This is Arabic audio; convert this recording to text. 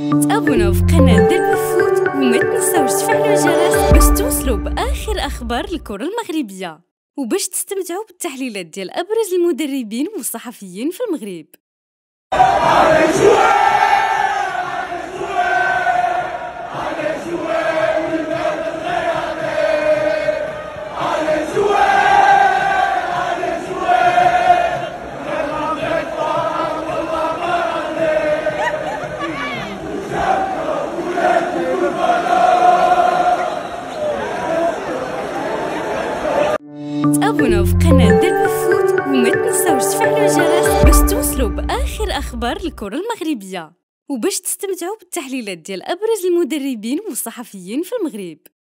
تابوناو في قناة درب الفوت وما تنساوش تفعلوا الجرس باش توصلوا بآخر أخبار الكرة المغربية وباش تستمتعوا بالتحليلات ديال أبرز المدربين والصحفيين في المغرب. تابوناو في قناة درب الفوت وما تنساوش تفعلوا الجرس باش توصلوا بآخر أخبار الكرة المغربية وباش تستمتعوا بالتحليلات ديال أبرز المدربين والصحفيين في المغرب.